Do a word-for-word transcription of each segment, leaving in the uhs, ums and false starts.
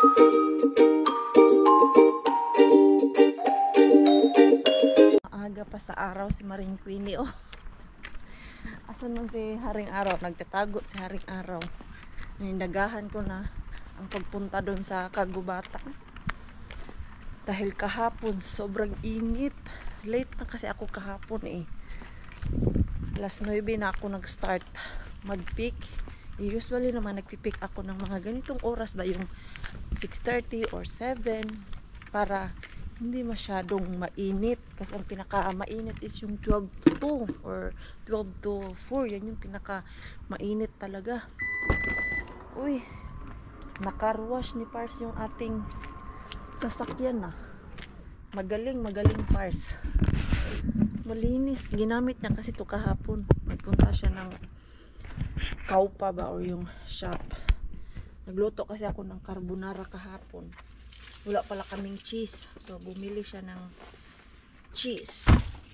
Aga pa sa araw si Maring Queenie, oh. Asan man si Haring Araw? Nagtatago si Haring Araw. Nindagahan ko na ang pagpunta doon sa kagubatan. Dahil kahapon, sobrang init. Late na kasi ako kahapon eh. alas nuwebe na ako nag-start mag-pick. Usually naman nagpipick ako ng mga ganitong oras ba, yung six thirty or seven, para hindi masyadong mainit. Kasi ang pinaka mainit is yung twelve to two or twelve to four. Yan yung pinaka mainit talaga. Uy, nakaruwash ni Pars yung ating sasakyan na. Magaling, magaling Pars. Malinis. Ginamit niya kasi ito kahapon. Nagpunta siya ng Kaupa ba o yung shop. Nagluto kasi ako ng carbonara kahapon. Wala pala kaming cheese. So, bumili siya ng cheese.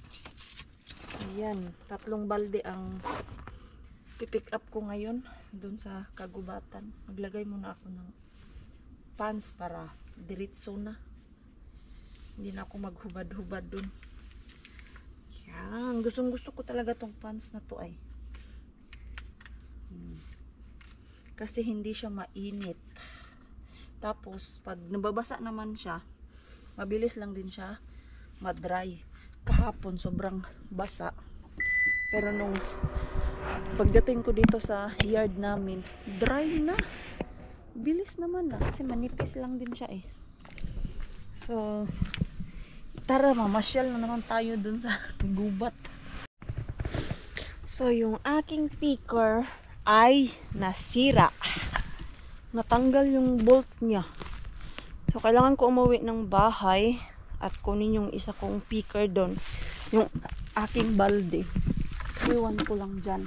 Ayan. Tatlong balde ang pipick up ko ngayon dun sa kagubatan. Maglagay muna ako ng pants para diretso na. Hindi na ako maghubad-hubad dun. Yan. Gustong gusto ko talaga tong pants na to ay. Hmm. Kasi hindi siya mainit. Tapos, pag nababasa naman siya, mabilis lang din siya madry. Kahapon, sobrang basa. Pero nung pagdating ko dito sa yard namin, dry na. Bilis naman na. Kasi manipis lang din siya eh. So, tara, mamasyal na naman tayo dun sa gubat. So, yung aking picker ay nasira. Natanggal yung bolt niya. So, kailangan ko umuwi ng bahay at kunin yung isa kong picker doon. Yung aking balde. Iwan ko lang dyan.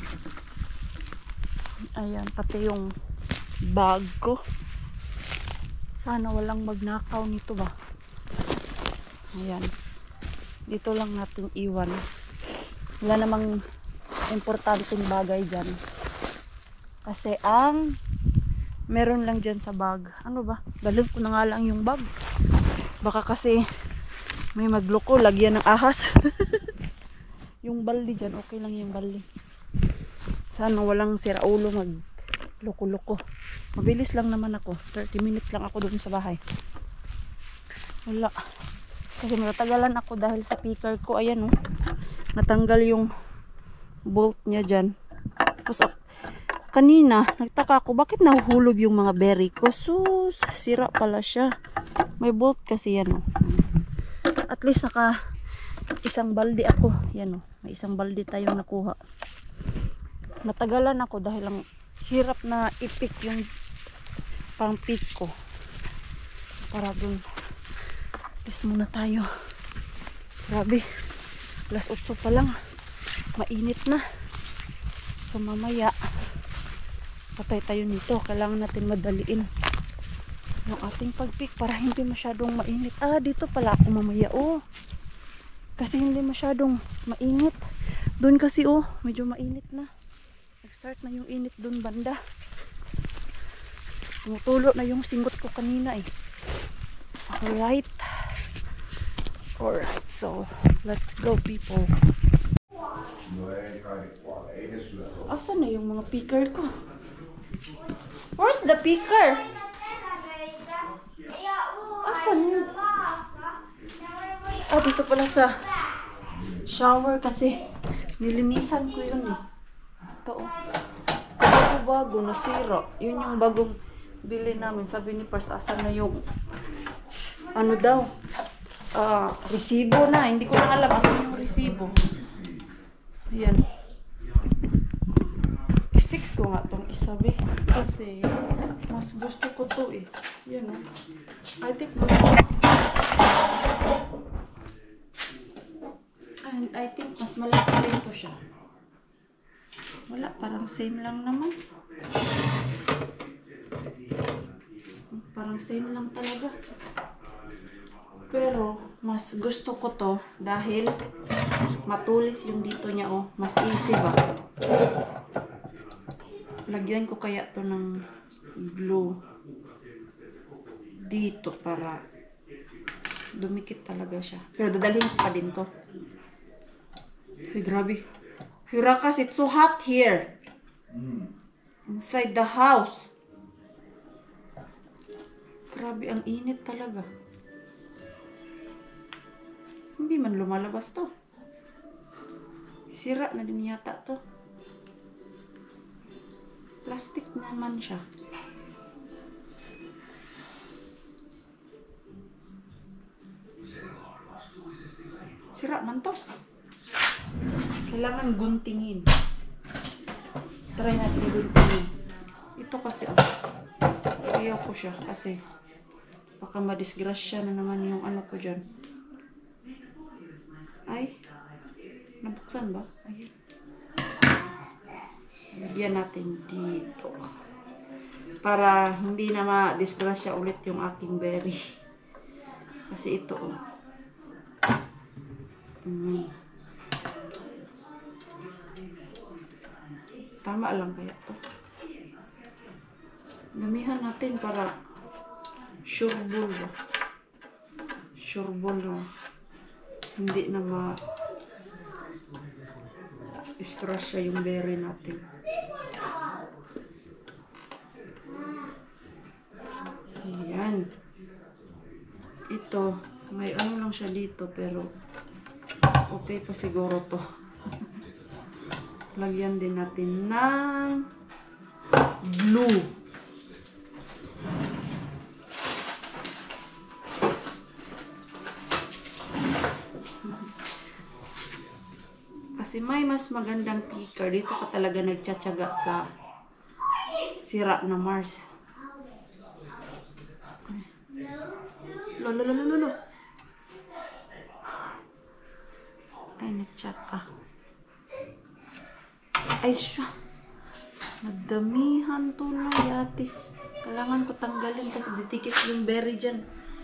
Ayan, pati yung bag ko. Sana walang magnakaw nito ba. Ayan. Dito lang natin iwan. Wala namang importanteng bagay dyan. Kasi ang meron lang dyan sa bag. Ano ba? Dalhin ko na nga lang yung bag. Baka kasi may magloko, lagyan ng ahas. Yung baldi dyan, okay lang yung baldi. Sana walang siraulo magloko-loko. Mabilis lang naman ako. thirty minutes lang ako doon sa bahay. Wala. Kasi matagalan ako dahil sa picker ko. Ayan oh. Natanggal yung bolt niya dyan. Tapos kanina, nagtaka ako, bakit nahuhulog yung mga berry ko? Sus, sira pala siya. May bolt kasi yan oh. At least naka isang balde ako. Yan oh. May isang balde tayong nakuha. Natagalan ako dahil ang hirap na ipik yung pang pick ko. Para dun. Alis muna tayo. Grabe. alas otso pa lang. Mainit na. So mamaya patay tayo nito. Kailangan natin madaliin yung ating pagpick para hindi masyadong mainit. Ah, dito pala ako mamaya. Oh. Kasi hindi masyadong mainit. Doon kasi oh, medyo mainit na. Nag-start na yung init doon banda. Tumutulo na yung singot ko kanina eh. Alright. Alright, so let's go people. Asan na yung mga picker ko? Where's the picker? Asan yun? Oh, dito pala sa shower kasi nilinisan ko yun eh. Ito oh. Bago-bago, nasira. Yun yung bagong bili namin. Sabi ni Pars, asan na yung ano daw? Uh, resibo na. Hindi ko na alam asan yung resibo. Ayan. I-fix ko nga tong isabi. Kasi mas gusto ko to eh. Yan oh. I think mas and I think mas malaki rin ko siya. Wala, parang same lang naman. Parang same lang talaga. Pero mas gusto ko to dahil matulis yung dito niya oh. Mas easy ba? Lagyan ko kaya to ng glue. dito para dumikit talaga siya. Pero dadalhin ko pa din to. Ay, grabe. Hirakas, it's so hot here. Inside the house. Grabe, ang init talaga. Hindi man lumalabas to. Sira na din yata to. Plastic naman siya. Sira man to. Kailangan guntingin. Try natin guntingin. Ito kasi, oh. Ayaw ko siya kasi baka madisgrasya na naman yung ano ko dyan. Ay, nabuksan ba? Ayun. Lagyan natin dito. Para hindi na ma-disgrasya ulit yung aking berry. Kasi ito, oh. Mm. Tama lang kaya to. Damihan natin para sure ball ba? Sure ball na hindi na ma disgrasya yung berry natin. Ayan. Ito, may ano lang siya dito pero okay pa siguro to. Lagyan din natin ng glue. Kasi may mas magandang picker. Dito ka talaga nagtsatsaga sa sira na Mars. Lolo, lolo, lolo. Ay, na-chat ah. Ay, siya. Nagdamihan to na yatis. Kailangan ko tanggalin kasi ditikit yung berry dyan.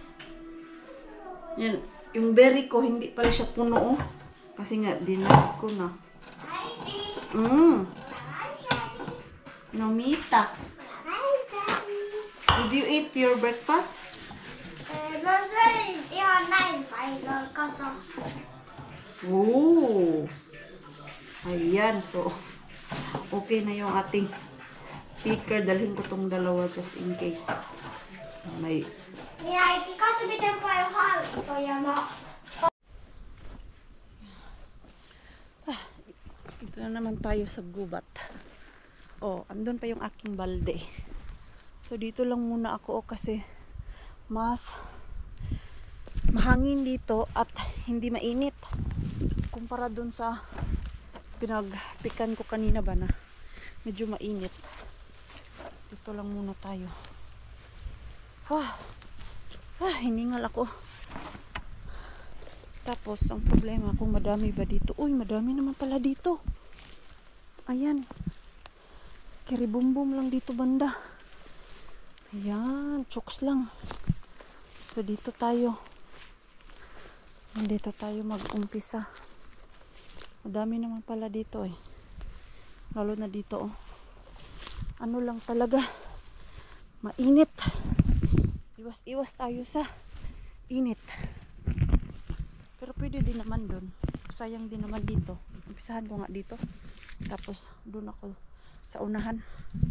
Yan. Yung berry ko, hindi pala siya puno oh. Kasi nga, dinag ko na. Mmm. Nomita. Did you eat your breakfast? Oh. Ayan. So, okay na yung ating picker. Dalhin ko tong dalawa just in case. May... Ah, ito na naman tayo sa gubat. Oh, andun pa yung aking balde. So, dito lang muna ako oh, kasi mas mahangin dito at hindi mainit. Kumpara dun sa pinagpikan ko kanina ba na medyo mainit. Dito lang muna tayo. Ah, ah hiningal ako. Tapos, ang problema kung madami ba dito. Uy, madami naman pala dito. Ayan. Kiribumbum lang dito banda. Ayan, chokes lang. So, dito tayo. Dito tayo mag-umpisa. Madami naman pala dito eh. Lalo na dito oh. Ano lang talaga. Mainit. Iwas-iwas tayo sa init. Pero pwede din naman doon. Sayang din naman dito. Umpisahan ko nga dito. Tapos doon ako sa unahan.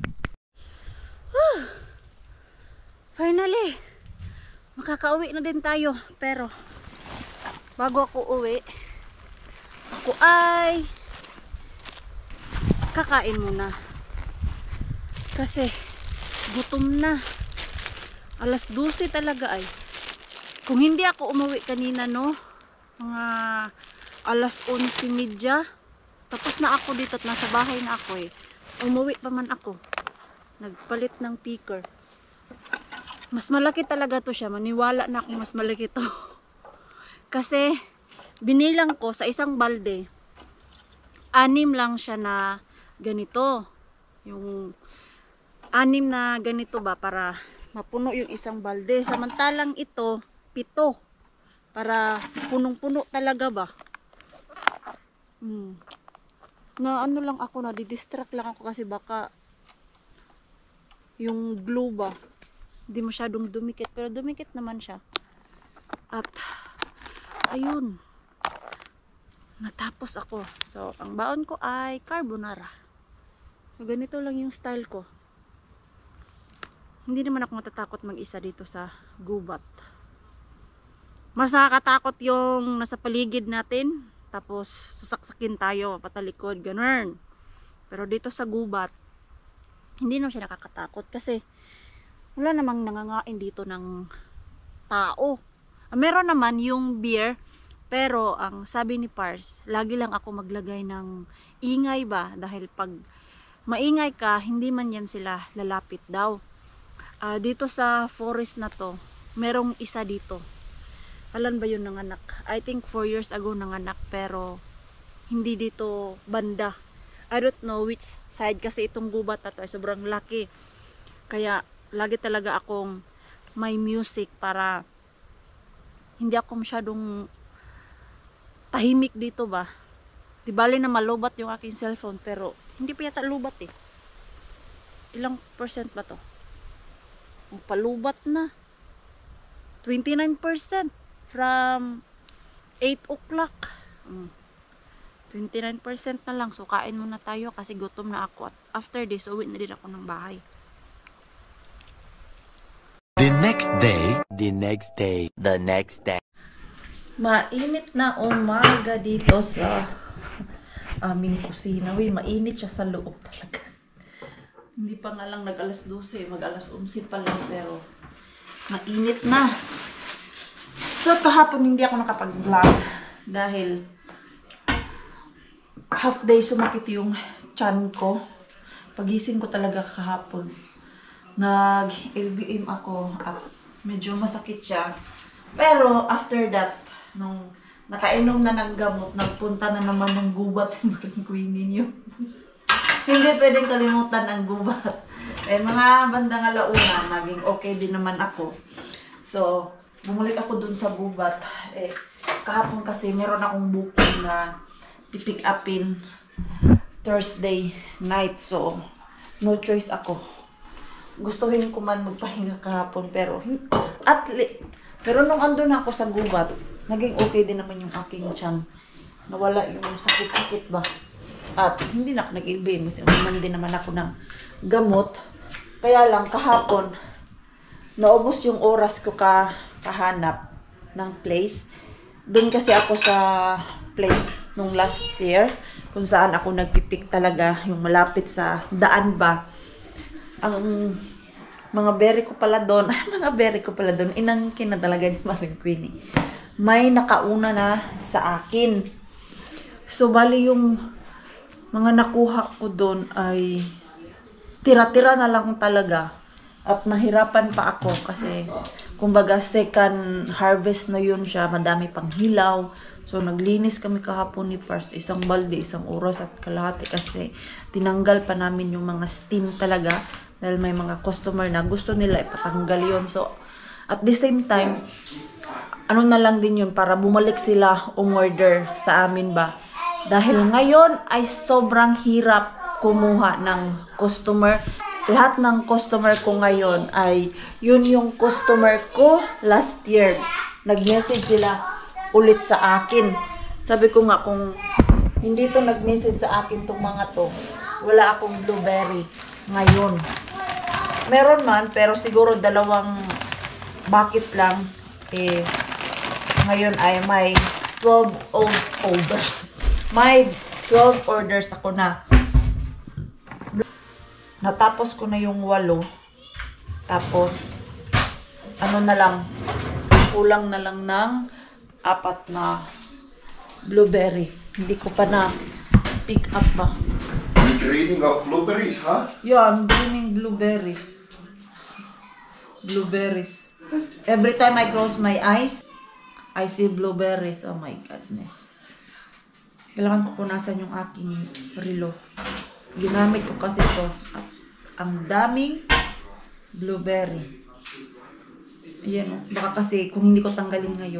Ah! Finally! Makakauwi na din tayo. Pero bago ako uwi, ako ay kakain muna. Kasi gutom na. alas dose talaga ay. Kung hindi ako umuwi kanina no, mga alas onse media, tapos na ako dito at nasa bahay na ako eh. Umuwi pa man ako. Nagpalit ng picker. Mas malaki talaga to siya. Maniwala na ako mas malaki to. Kasi binilang ko sa isang balde, anim lang siya na ganito. Yung anim na ganito ba para mapuno yung isang balde. Samantalang ito, pito. Para punong-puno talaga ba. Hmm. Na ano lang ako, na didistract lang ako kasi baka yung glue ba Hindi masyadong dumikit, pero dumikit naman siya. At ayun, natapos ako. So, ang baon ko ay carbonara. So, ganito lang yung style ko. Hindi naman ako matatakot mag-isa dito sa gubat. Mas nakakatakot yung nasa paligid natin, tapos sasaksakin tayo patalikod, ganun. Pero dito sa gubat, hindi naman siya nakakatakot kasi wala namang nangangain dito ng tao. Meron naman yung beer, pero ang sabi ni Pars, lagi lang ako maglagay ng ingay ba, dahil pag maingay ka, hindi man yan sila lalapit daw. Uh, dito sa forest na to, merong isa dito. Alan ba yun nanganak? I think four years ago nanganak, pero hindi dito banda. I don't know which side kasi itong gubat na to ay sobrang laki. Kaya lagi talaga akong may music para hindi ako masyadong tahimik dito ba. Di bali na malubat yung aking cellphone, pero hindi pa yata lubat eh. Ilang percent ba to? Palubat na. twenty-nine percent from eight o'clock. Mm. twenty-nine percent na lang. So, kain muna tayo kasi gutom na ako. At after this, uwi na din ako ng bahay. The next day, the next day, the next day. Mainit na umaga dito sa aming kusina. Uy, mainit siya sa loob talaga. Hindi pa nga lang nag alas dose, mag alas onse pa lang, pero mainit na. So, kahapon hindi ako nakapag-vlog dahil half day sumakit yung tiyan ko. Pagising ko talaga kahapon, nag-L B M ako at medyo masakit siya. Pero after that, nung nakainom na ng gamot, nagpunta na naman ng gubat sa Maring ninyo. Hindi pwedeng kalimutan ang gubat. Eh, mga bandang alauna, naging okay din naman ako. So, bumalik ako dun sa gubat. Eh, kahapon kasi meron akong booking na pipick upin Thursday night. So, no choice ako. Gustuhin ko man magpahinga kahapon, pero at least, pero nung andun ako sa gubat, naging okay din naman yung aking tiyan. Nawala yung sakit-sakit ba. At hindi na ako nag-L B M kasi uminom din naman ako ng gamot. Kaya lang kahapon, naubos yung oras ko ka kahanap ng place. Doon kasi ako sa place nung last year, kung saan ako nagpipik talaga, yung malapit sa daan ba. Ang mga berry ko pala doon, mga berry ko pala doon, inangkin na talaga ni Maring Queenie. May nakauna na sa akin. So, bali yung mga nakuha ko doon ay tira-tira na lang talaga. At nahirapan pa ako kasi kumbaga second harvest na yun siya, madami pang hilaw. So naglinis kami kahapon ni Pars, isang balde, isang oras at kalahati kasi tinanggal pa namin yung mga steam talaga dahil may mga customer na gusto nila ipatanggal yun. So at the same time, ano na lang din yun para bumalik sila umorder sa amin ba. Dahil ngayon ay sobrang hirap kumuha ng customer. Lahat ng customer ko ngayon ay yun yung customer ko last year. Nag-message sila ulit sa akin. Sabi ko nga kung hindi to nag-message sa akin tong mga to, wala akong blueberry ngayon. Meron man, pero siguro dalawang bucket lang. Eh, ngayon ay may twelve orders. May twelve orders ako na. Natapos ko na yung walo. Tapos, ano na lang, kulang na lang ng apat na blueberry. Hindi ko pa na pick up ba. You're dreaming of blueberries, huh? Yeah, I'm dreaming blueberries. Blueberries. Every time I close my eyes, I see blueberries. Oh my goodness. Kailangan ko punasan yung aking relo. Ginamit ko kasi ito. At ang daming blueberry. Ayan o. Baka kasi kung hindi ko tanggalin ngayon,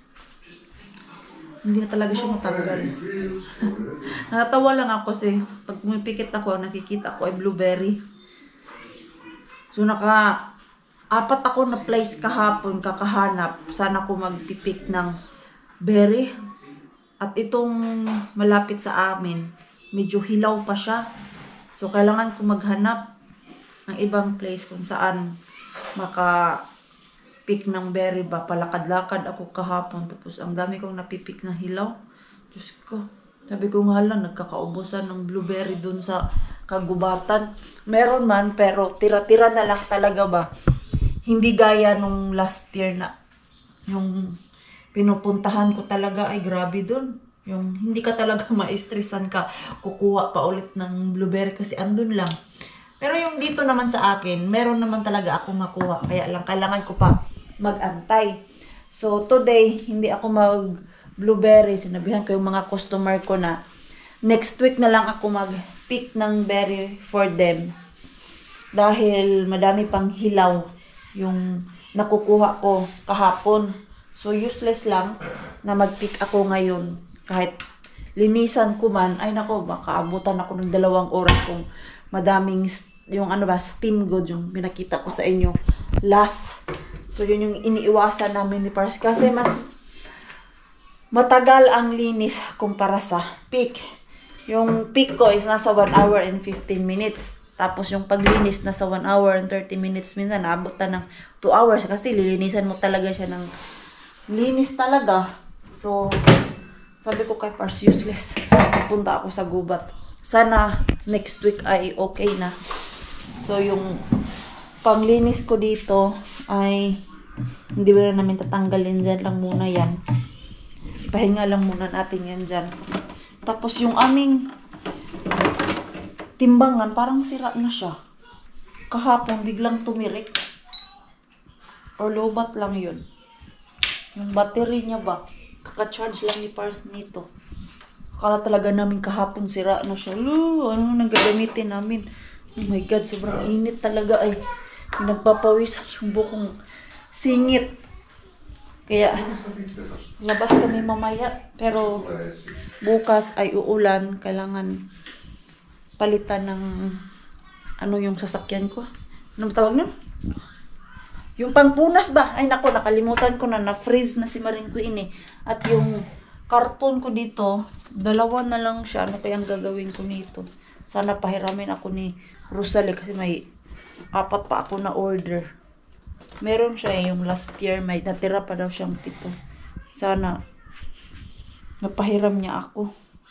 hindi na talaga siya matanggal. Natatawa lang ako kasi pag pumipikit ako, nakikita ko ay blueberry. So naka apat ako na place kahapon kakahanap. Sana ko magpipik ng berry. At itong malapit sa amin, medyo hilaw pa siya. So, kailangan ko maghanap ng ibang place kung saan maka-pick ng berry ba. Palakad-lakad ako kahapon. Tapos, ang dami kong napipik na hilaw. Diyos ko. Sabi ko nga lang, nagkakaubusan ng blueberry dun sa kagubatan. Meron man, pero tira-tira na lang talaga ba. Hindi gaya nung last year na yung pinupuntahan ko talaga ay grabe dun. Yung hindi ka talaga ma-stressan ka kukuha pa ulit ng blueberry kasi andun lang. Pero yung dito naman sa akin, meron naman talaga ako makuha. Kaya lang kailangan ko pa mag-antay. So today, hindi ako mag-blueberry. Sinabihan ko yung mga customer ko na next week na lang ako mag-pick ng berry for them. Dahil madami pang hilaw yung nakukuha ko kahapon. So, useless lang na mag-pick ako ngayon. Kahit linisan ko man, ay nako, baka abutan ako ng dalawang oras kung madaming, yung ano ba, steam good, yung pinakita ko sa inyo last. So, yun yung iniiwasan namin ni Pars. Kasi mas matagal ang linis kumpara sa pick. Yung pick ko is nasa one hour and fifteen minutes. Tapos yung paglinis na sa one hour and thirty minutes, minsan naabot na ng two hours kasi lilinisan mo talaga siya ng linis talaga. So, sabi ko kay Pars, useless. Punta ako sa gubat. Sana next week ay okay na. So, yung panglinis ko dito ay hindi ba na namin tatanggalin dyan lang muna yan. Pahinga lang muna natin yan dyan. Tapos yung aming timbangan, parang sira na siya. Kahapon, biglang tumirik. Or lobat lang yun. Yung battery niya ba, kaka-charge lang ni Pars nito. Akala talaga namin kahapon, sira na siya. Lo, ano nang gagamitin namin? Oh my God, sobrang init talaga ay. Nagpapawisan yung bukong singit. Kaya, labas kami mamaya. Pero, bukas ay uulan. Kailangan palitan ng ano yung sasakyan ko. Ano tawag niyo? Yung pangpunas ba? Ay nako, nakalimutan ko na, na-freeze na si Maring Queen eh. At yung karton ko dito, dalawa na lang siya. Ano kayang gagawin ko nito? Sana pahiramin ako ni Rosalie kasi may apat pa ako na order. Meron siya eh, yung last year, may natira pa daw siyang pito. Sana napahiram niya ako.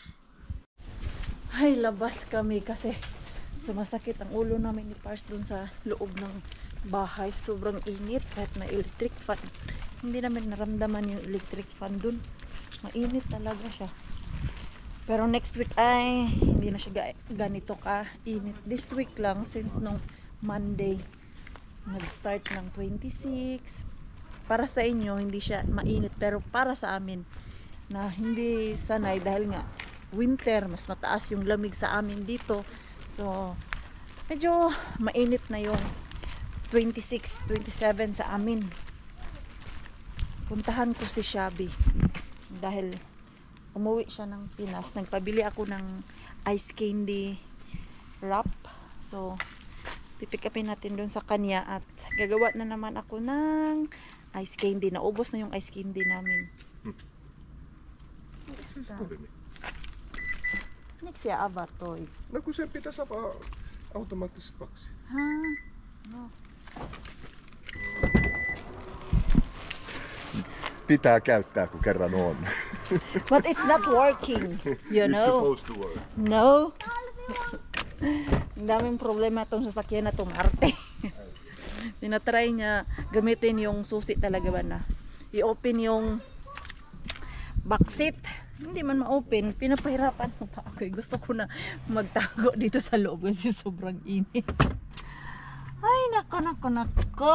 Ay, labas kami kasi sumasakit ang ulo namin ni Pars dun sa loob ng bahay. Sobrang init kahit may electric fan. Hindi namin naramdaman yung electric fan dun. Mainit talaga siya. Pero next week ay hindi na siya ganito ka init. This week lang, since nung Monday, nag-start ng twenty-six. Para sa inyo, hindi siya mainit. Pero para sa amin, na hindi sanay dahil nga winter, mas mataas yung lamig sa amin dito. So, medyo mainit na yung twenty-six, twenty-seven sa amin. Puntahan ko si Shabby dahil umuwi siya ng Pinas. Nagpabili ako ng ice candy wrap. So, pipick upin natin doon sa kanya at gagawa na naman ako ng ice candy. Naubos na yung ice candy namin. Next ya avatoy. No kun se pitäisi avaa automaattisesti paksi. Ha? No. Pitää käyttää kun kerran on. But it's not working, you It's know. supposed to work. No. Ang daming problema itong sasakyan na itong arte. Tinatry niya gamitin yung susi talaga ba na. I-open yung backseat. Hindi man ma-open. Pinapahirapan mo pa ako. Gusto ko na magtago dito sa loob kasi sobrang init. Ay, nako, nako, nako.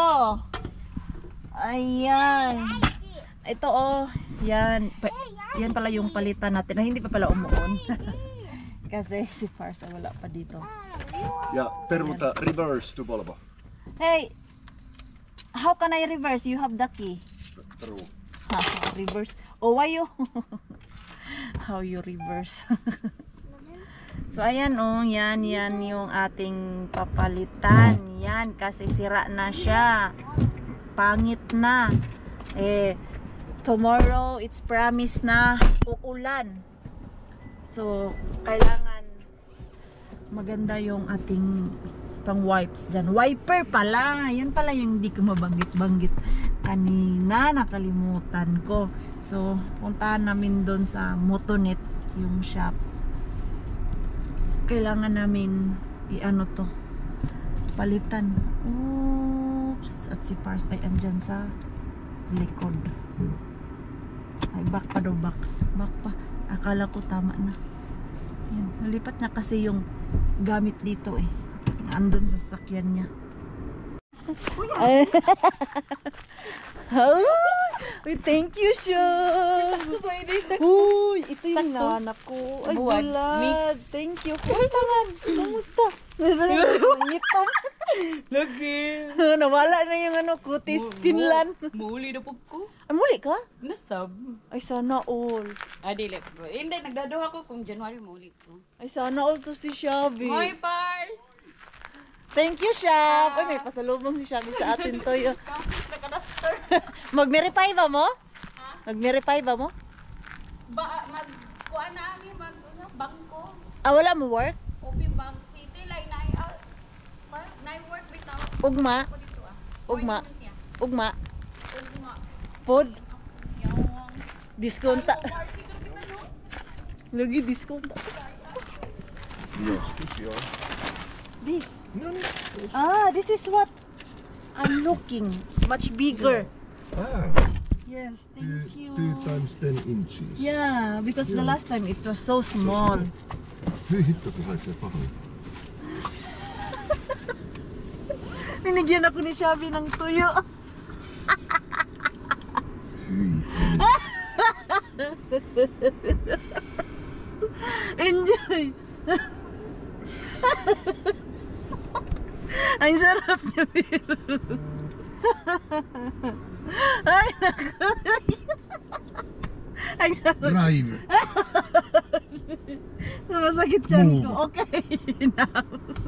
Ayan. Ito oh. Yan. Pa yan pala yung palitan natin. Na hindi pa pala umuon. Kasi si Farsa wala pa dito. Ja peruuta reverse to Volvo. Hey, how can I reverse? You have the key. Peru. Reverse. Oh, why you? How you reverse? So ayan oh, yan yan yung ating papalitan. Yan kasi sira na siya. Pangit na. Eh tomorrow it's promised na uulan. So kailangan maganda yung ating pang wipes dyan. Wiper pala. Yan pala yung hindi ko mabanggit-banggit kanina. Nakalimutan ko. So, puntahan namin doon sa Motonet, yung shop. Kailangan namin i-ano to. Palitan. Oops. At si Pars ay andyan sa likod. Ay, back pa daw. Back. Back pa. Akala ko tama na. Yan. Nalipat niya kasi yung gamit dito eh. Andun sa sasakyan niya. Uy, thank you, Sean. Sakto ba ini? Uy, ito yung Sakto. nanap ko. Ay, Buwan. bulad. Mix. Thank you. Kumusta man? Kumusta? Nangitong. Lagi. Nawala na yung ano, kutis, Finland. Muli na po ko. Ay, muli ka? Nasab. Ay, sana all. Ah, dili bro. Hindi, nagdaduha ko kung January muli ko. Ay, sana all to si Shabby. Hoy, Pars! Thank you, Shab. Ay, may pasalubong si Shabby sa atin to. Yun. Kapit na kadaster. Mag-verify ba mo? Mag-verify ba mo? Ba, mag... Kuha na kami, mag... Ano, bangko. Ah, wala mo work? Open Bank City, like na... Uh, par, na work bitaw. Ugma? Ako dito ah. Ugma? Appointment niya. Ugma? Ugma. Pod? Yung... Discounta. Party ka kita no? Lagi discounta. Yes, this yeah. This. No, no. Ah, this is what I'm looking. Much bigger. Ah, Yes, two, thank you. two times ten inches. Yeah, because the Yeah. last time it was so small. Hyi hitto, kun sait sen pahoin. Binigyan ako ni Shabby ng tuyo. Hyi. Enjoy! Ang sarap niya, pero. Ay, naku. Ang sarap. Drive. Sumasakit yan Move. ko. Okay, now.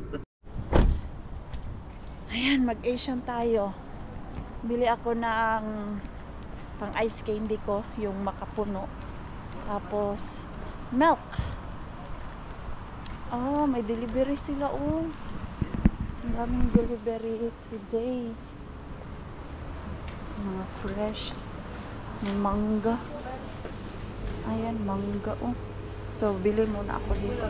Ayan, mag-Asian tayo. Bili ako ng pang ice candy ko, yung makapuno. Tapos, milk. Oh, may delivery sila, oh. Ang daming delivery today. Mga fresh. May mangga. Ayan, mangga, oh. So, bili muna ako dito.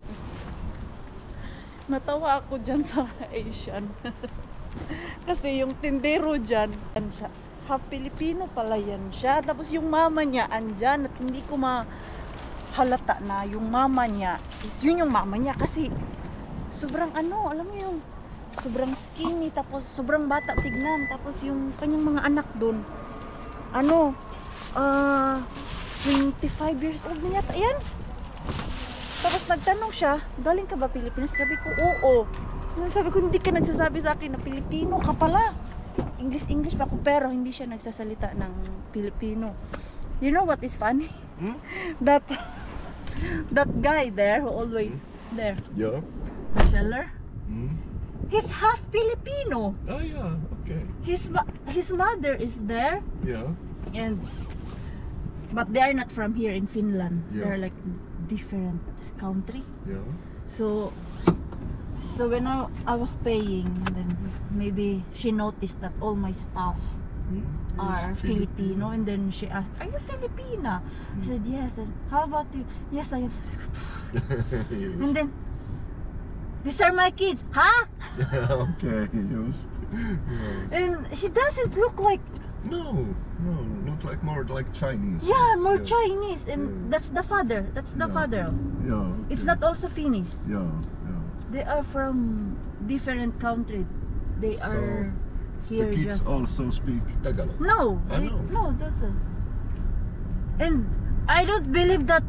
Natawa ako dyan sa Asian. Kasi yung tindero dyan, yan siya. Half Filipino pala yan siya. Tapos yung mama niya andyan at hindi ko mahalata na yung mama niya is yun yung mama niya kasi sobrang ano, alam mo yung sobrang skinny tapos sobrang bata tignan. Tapos yung kanyang mga anak dun, ano, ah, uh, twenty-five years old na yata yan. Tapos nagtanong siya, galing ka ba Pilipinas? Sabi ko, oo. Sabi ko, hindi ka nagsasabi sa akin na Pilipino ka pala. English, English pa ako, pero hindi siya nagsasalita ng Pilipino. You know what is funny? Hmm? That, that guy there, who always, there, Ja. the seller, Mm. he's half Filipino. Ah, ja, okay. His, ma- his mother is there, Ja. and, but they are not from here in Finland. Yeah. They're like different country. Ja. So, so when I, I was paying, then maybe she noticed that all my stuff Mm. are Yes, Filipino, and then she asked, "Are you Filipina?" I said, "Yes." And how about you? "Yes, I am." And then, "These are my kids." Huh? Okay, just. Yeah. And he doesn't look like, No, no, look like more like Chinese. yeah, more Yeah. Chinese, and Yeah. that's the father. That's the Yeah. father. Yeah. It's okay. not also Finnish. Yeah, yeah. They are from different country. They So, are here The kids just. also speak Tagalog. No, I they- know. no, that's a. And I don't believe that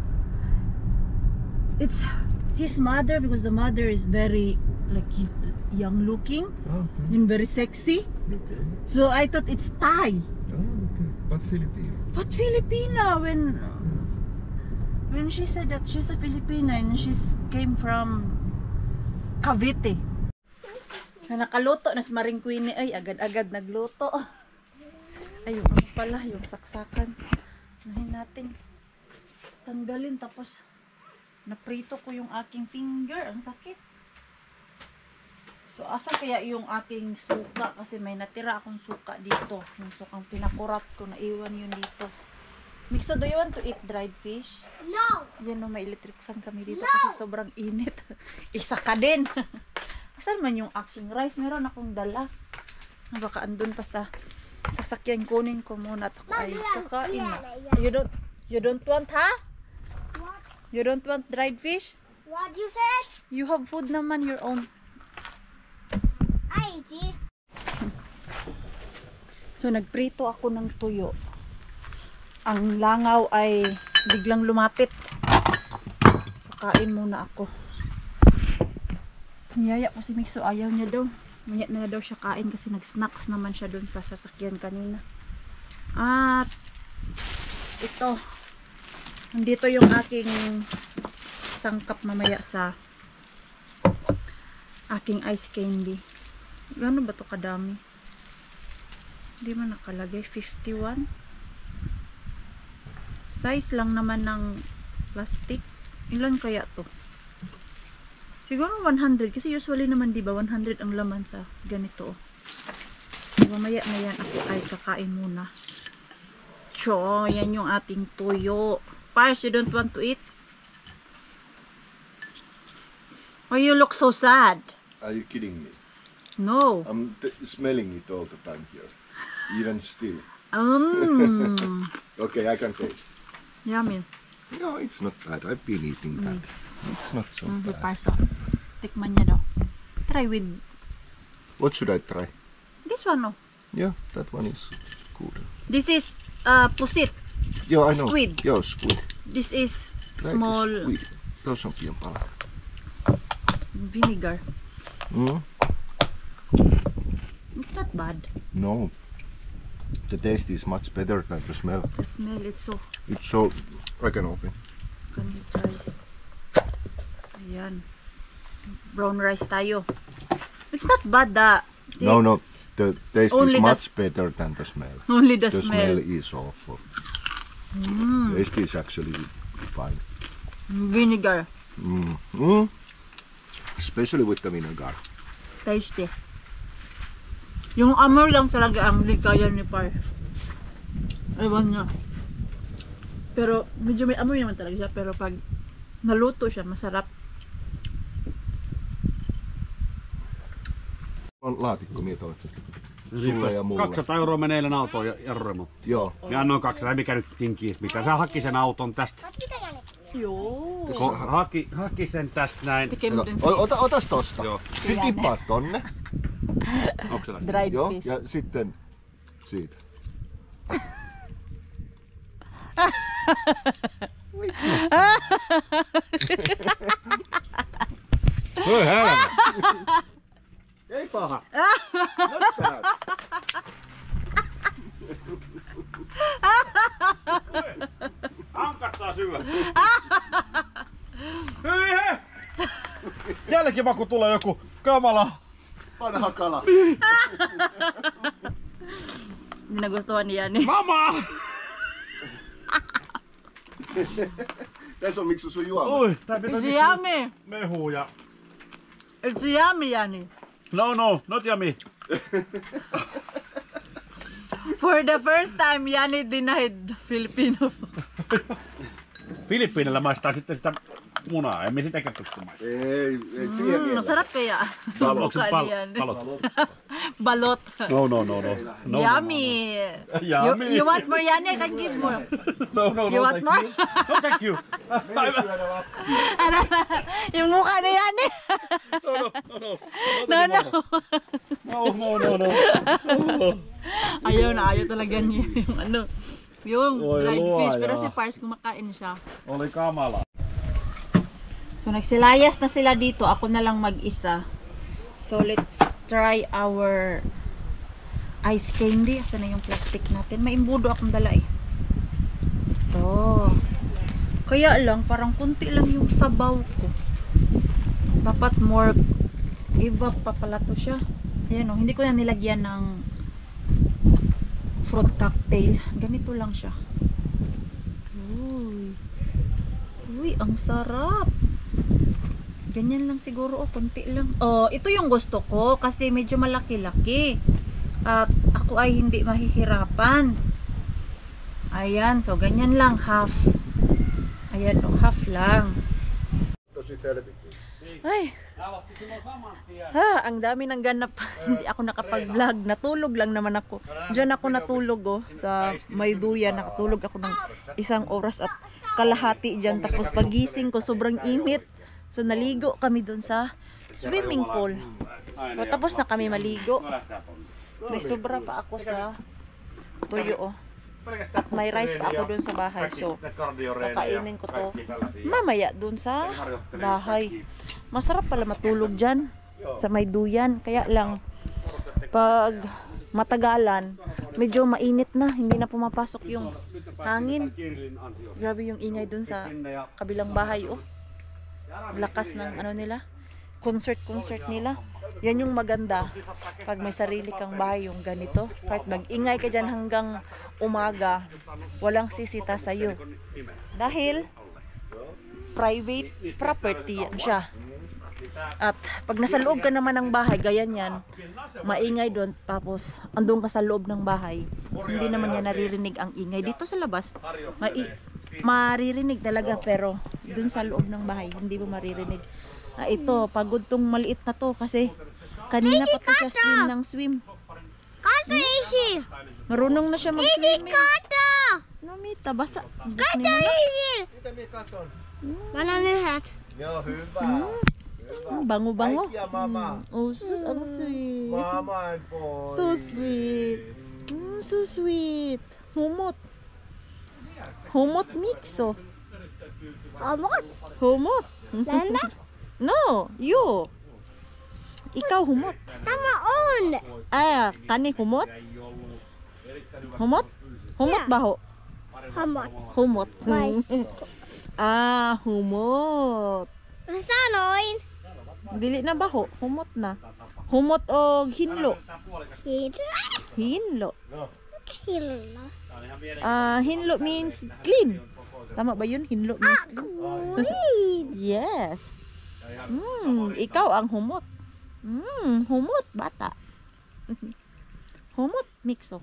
it's his mother, because the mother is very like y- young looking Okay. and very sexy. Okay. So I thought it's Thai, Oh, okay. But Filipino. but Filipina when When she said that she's a Filipina and she's came from Cavite. Na nakaluto na si Maring Queenie. Ay, agad-agad nagluto. Ay, yung ano pala, yung saksakan. Nahin natin. Tanggalin, tapos naprito ko yung aking finger. Ang sakit. So, asa kaya yung aking suka? Kasi may natira akong suka dito. Yung sukang pinakurat ko, naiwan yun dito. Mixo, do you want to eat dried fish? No! Yan o, may electric fan kami dito kasi sobrang init. Isa ka din. Saan man yung aking rice? Meron akong dala. Baka andun pa sa sasakyan, kunin ko muna at ako ay kakain na. You don't, you don't want, ha? What? You don't want dried fish? What you said? You have food naman, your own. I eat it. So, nagprito ako ng tuyo. Ang langaw ay biglang lumapit. So, kain muna ako. Niyaya ko si Mixo, ayaw niya daw. Niyaya na daw siya kain kasi nag-snacks naman siya dun sa sasakyan kanina. At ito, nandito yung aking sangkap mamaya sa aking ice candy. Gano'n ba ito kadami? Hindi mo nakalagay. fifty-one. Size lang naman ng plastic. Ilan kaya to? Siguro one hundred. Kasi usually naman diba one hundred ang laman sa ganito. Mamaya na yan ako ay kakain muna. So, yan yung ating tuyo. Pars, you don't want to eat? Why you look so sad? Are you kidding me? No. I'm t- smelling it all the time here. Even still. Um, Okay, I can taste. yummy. No, it's not bad. I've been eating that. It's not so Mm, bad. parso. Tikman niya daw. Try with What should I try? this one, oh. Yeah, that one is good. This is uh, pusit. Yeah, I know. Squid. Yeah, squid. This is Try the small squid. Those on pian pala. vinegar. Mm? It's not bad. No. The taste is much better than the smell. The smell, it's so... It's so... I can open. Can you try? Ayan. Brown rice tayo. It's not bad, the... the No, no. The taste Only is the much s- better than the smell. Only the, The smell. smell is awful. Mm, Taste is actually fine. vinegar. Mm. Mm. Especially with the vinegar. Tasty. Yung amoy lang talaga ang ligaya ni Par. Ewan niya. Pero medyo may amoy naman talaga siya. Pero pag naluto siya, masarap. On laatikko mietoa. Sulle ja mulle. kaksisataa euroa menee eilen autoon ja jarremo. Joo. Ja annoin kaksisataa, mikä nyt kinkii. Mikä sä haki sen auton tästä? Joo. Ko, haki, haki sen tästä näin. Tikemuden O- Ota, otas tosta. Joo. Sitten tippaat tonne. Onko se lähtenyt? dried Joo. fish. Ja sitten siitä. Miksi no? Hei helvet! Ei paha. Not bad. Hankattaa syvä! Hyi he! Jälkimaku tulee joku kamala. Vanha kala. Hindi nagustuhan niya ni. Mama! Tässä on miksi sun juoma. Oi, tää pitää It's yummy. mehua ja... It's yummy, Yani. No no, not yummy. For the first time, Yani denied Filipino food. Filippiinillä maistaa sitten sitä munaa, emme sitäkään pysty maistamaan. Ei, ei siihen Mm, vielä. masarap kaya. Onko se Mukha pal- ni Yani. palot? Balot. No no no no. no Yummy. Yummy. You, you want more, Yani? I can give more. No no no. You want thank more? you. No thank you. Mene syödä lapsi. Ano? Yung mukha ni Yani. No no no no. No, no. No no no no. Ayaw na, ayaw talaga niya yung ano. Yung Oi, dried luoja. fish. Pero si Pars kumakain siya. Oli kamala. So nagsilayas na sila dito. Ako na lang mag-isa. So let's try our ice candy. Asan na yung plastic natin? May imbudo akong dala eh. Ito. Kaya lang, parang kunti lang yung sabaw ko. Dapat more, give up pa pala to siya. Ayan o, hindi ko na nilagyan ng fruit cocktail. Ganito lang siya. Uy. Uy, ang sarap. Ganyan lang siguro, oh, kunti lang. Oh, ito yung gusto ko kasi medyo malaki-laki. At ako ay hindi mahihirapan. Ayan, so ganyan lang, half. Ayan, oh, half lang. Tosi helvetti. Ay, ha, ang dami ng ganap. Hindi ako nakapag-vlog. Natulog lang naman ako. Diyan ako natulog, oh, sa Mayduya. Nakatulog ako ng isang oras at kalahati dyan. Tapos pagising ko, sobrang init. So, naligo kami dun sa swimming pool. So, tapos na kami maligo. May sobra pa ako sa tuyo, oh. At may rice pa ako dun sa bahay. So, kakainin ko to mamaya dun sa bahay. Masarap pala matulog dyan sa Mayduyan. Kaya lang, pag matagalan, medyo mainit na. Hindi na pumapasok yung hangin. Grabe yung ingay dun sa kabilang bahay, oh. Lakas ng ano nila, concert-concert nila. Yan yung maganda pag may sarili kang bahay, yung ganito. Kahit mag-ingay ka dyan hanggang umaga, walang sisita sa'yo. Dahil private property yan siya. At pag nasa loob ka naman ng bahay, gaya yan, maingay doon, tapos andun ka sa loob ng bahay, hindi naman niya naririnig ang ingay. Dito sa labas, mai maririnig talaga, pero dun sa loob ng bahay, hindi mo maririnig. Ah, ito, pagod tong maliit na to kasi kanina pa to siya swim ng swim. Kato easy. Marunong na siya mag-swimming. Kato. Namita, basta. Kato easy. Mana nu hat. Ja, hyvä. Bango-bango. Äiti ja mama. Oh, sus, ang sweet. Mama and boy. So sweet. Mm, so sweet. Humot. Humot mix, oh. Amot. Humot. Landa. No, you. Ikaw humot. Tama on. Ah, kani humot? Humot? Humot baho? Hamot. Humot. Nice. Ah, humot. Sanoin. Dili na baho, humot na. Humot og hinlo. Sila. Hinlo. Hila. Ah, hinlo means clean. Tama ba yun? Hinlo means clean. Queen. Yes. Mm, ikaw ang humot. Mm, humot bata. Humot mixo.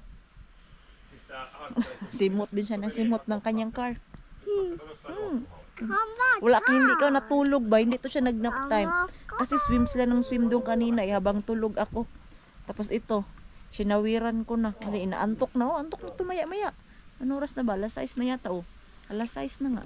Simot din siya na simot ng kanyang car. Mm. Hamot. Wala ka, hindi ka natulog ba? Hindi to siya nag-nap time. Kasi swim sila ng swim doon kanina eh, habang tulog ako. Tapos ito, sinawiran ko na. Kasi inaantok na. Oh, antok na ito maya-maya. Ano oras na ba? Alas sais na yata, oh. Alas sais na nga.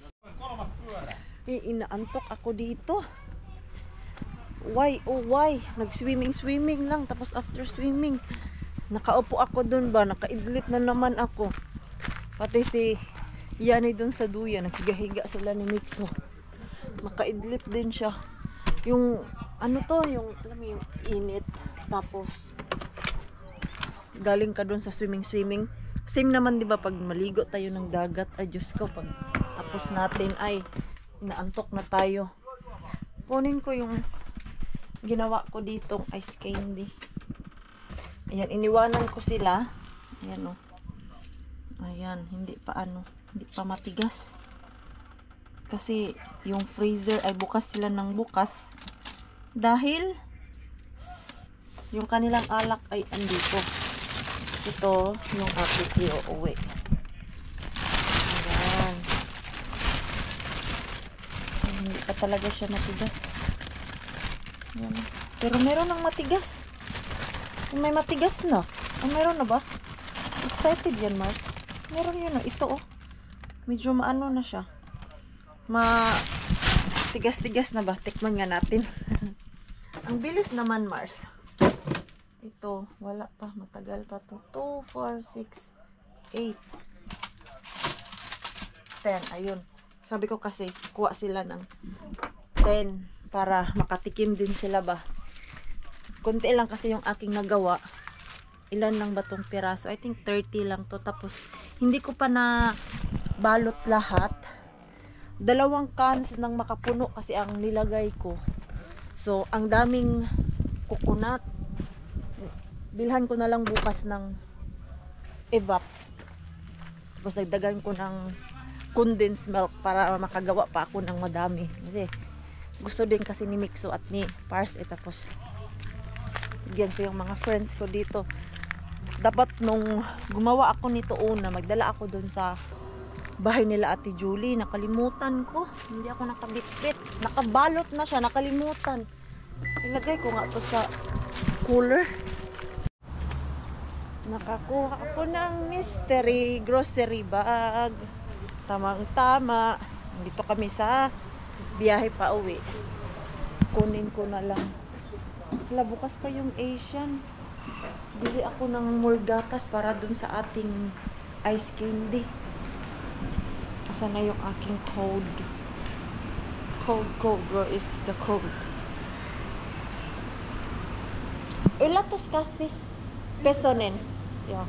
Eh, inaantok ako dito. Why? Oh, why? Nag-swimming-swimming lang. Tapos after swimming, nakaupo ako dun ba? Nakaidlip na naman ako. Pati si Yani dun sa duya. Naghiga-higa sila ni Mixo. Nakaidlip din siya. Yung, ano to? Yung, alam mo yung init. Tapos, galing ka dun sa swimming-swimming. Same naman, di ba, pag maligo tayo ng dagat. Ay, Diyos ko, pag tapos natin, ay, inaantok na tayo. Kunin ko yung ginawa ko ditong ice candy. Ayan, iniwanan ko sila. Ayan, o. Ayan, hindi pa ano, hindi pa matigas. Kasi, yung freezer ay bukas sila ng bukas. Dahil, yung kanilang alak ay andito. Ito, yung aking iuuwi. Ayan. Ay, hindi pa talaga siya matigas. Ayan. Pero meron ng matigas. May matigas na. Ay, meron na ba? Excited yan, Mars. Meron yun, oh. Ito, oh. Medyo maano na siya. Ma... Tigas-tigas na ba? Tikman nga natin. Ang bilis naman, Mars. Ito, wala pa. Matagal pa to. two, four, six, eight, ten. Ayun. Sabi ko kasi, kuha sila ng ten para makatikim din sila ba. Kunti lang kasi yung aking nagawa. Ilan lang ba tong piraso? I think thirty lang to. Tapos, hindi ko pa na balot lahat. dalawang cans ng makapuno kasi ang nilagay ko. So, ang daming coconut. Bilhan ko na lang bukas ng evap. Tapos nagdagan ko ng condensed milk para makagawa pa ako ng madami. Kasi gusto din kasi ni Mixo at ni Pars. Eh, tapos bigyan ko yung mga friends ko dito. Dapat nung gumawa ako nito una, magdala ako dun sa bahay nila Ate Julie. Nakalimutan ko. Hindi ako nakabitbit. Nakabalot na siya. Nakalimutan. Ilagay ko nga to sa cooler. Nakakuha ako ng mystery grocery bag. Tamang-tama. Dito kami sa biyahe pa uwi. Kunin ko na lang. Hala, bukas pa yung Asian. Bili ako ng more gatas para dun sa ating ice candy. Asa na yung aking code? Code, code. Where is the code? Ilatos kasi. Pesonen. Yeah.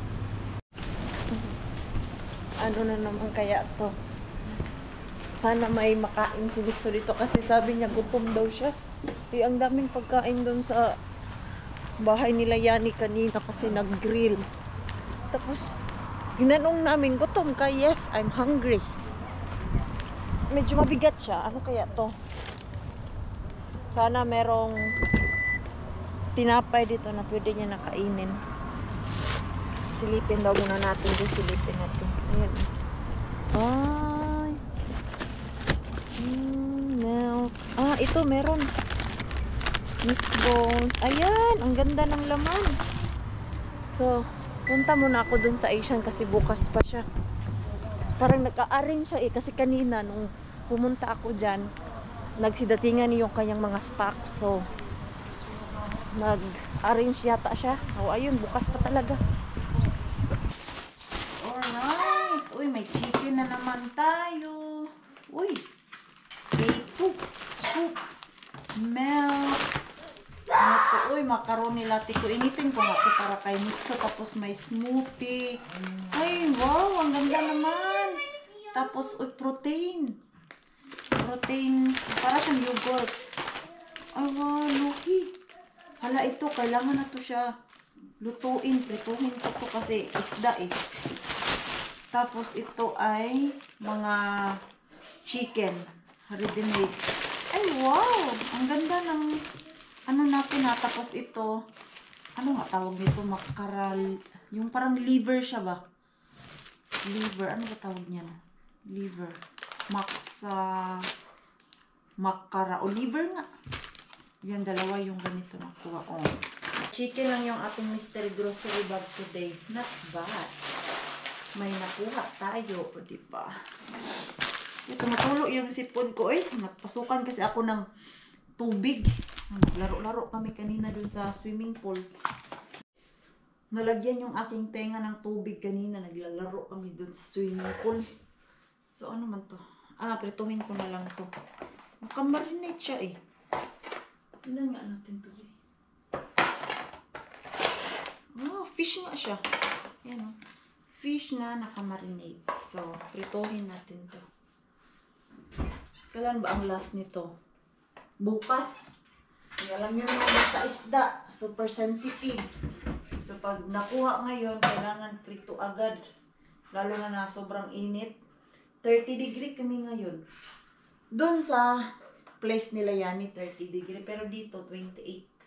Ano na naman kaya to? Sana may makain si Vicso dito kasi sabi niya gutom daw siya. Eh, ang daming pagkain doon sa bahay nila Yani kanina kasi nag-grill. Tapos, ginanong namin, gutom ka? Yes, I'm hungry. Medyo mabigat siya. Ano kaya to? Sana merong tinapay dito na pwede niya nakainin. Silipin daw muna natin. Doon silipin natin. Ayan. Ay. Mm, milk. Ah, ito meron. Meatballs. Ayan, ang ganda ng laman. So, punta muna ako dun sa Asian kasi bukas pa siya. Parang nagka-arrange siya eh. Kasi kanina nung pumunta ako dyan, nagsidatingan yung kanyang mga stock. So, nag-arrange yata siya. O, ayun, bukas pa talaga. Alright. Uy, may chicken na naman tayo. Uy. Bacon. Soup. Milk. Ano to? Uy, macaroni latte ko. Initin ko nga to para kay Mixo. Tapos may smoothie. Ay, wow. Ang ganda naman. Tapos, uy, protein. Protein. Para siyang yogurt. Ay, wow. Lucky. Hala, ito. Kailangan na to siya lutuin. Prituhin ko to kasi isda eh. Tapos, ito ay mga chicken. Ready-made. Ay, wow! Ang ganda ng ano natin na. Tapos ito, ano nga tawag nito? Makaral. Yung parang liver siya ba? Liver. Ano ba tawag niyan? Liver. Maksa. Makara. O liver nga. Yan, dalawa yung ganito nakuha ko. Oh. Chicken lang yung ating mystery grocery bag today. Not bad. May nakuha tayo. O, diba? Ito, matulo yung sipon ko eh. Napasukan kasi ako ng tubig. Laro-laro kami kanina dun sa swimming pool. Nalagyan yung aking tenga ng tubig kanina. Naglalaro kami dun sa swimming pool. So, ano man to? Ah, prituhin ko na lang to. Nakamarinate siya eh. Tignan nga natin to eh. Ah, fish nga siya. Yan o. Fish na nakamarinate. So, prituhin natin to. Kailan ba ang last nito? Bukas. Alam nyo naman basta isda. Super sensitive. So pag nakuha ngayon, kailangan prito agad. Lalo na na sobrang init. thirty degree kami ngayon. Doon sa place nila Yani, thirty degree. Pero dito, twenty-eight.